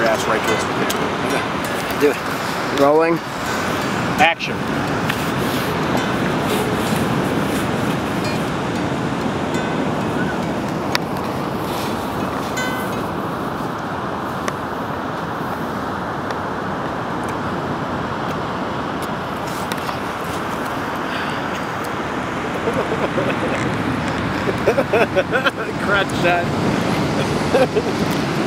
your ass right towards the camera. Okay. Do it. Rolling. Action. Crotch shot.